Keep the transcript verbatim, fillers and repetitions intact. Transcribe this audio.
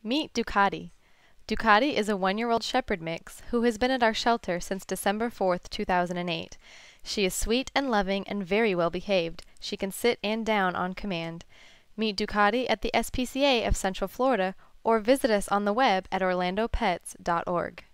Meet Ducati. Ducati is a one-year-old shepherd mix who has been at our shelter since December fourth, two thousand eight. She is sweet and loving and very well behaved. She can sit and down on command. Meet Ducati at the S P C A of Central Florida or visit us on the web at orlando pets dot org.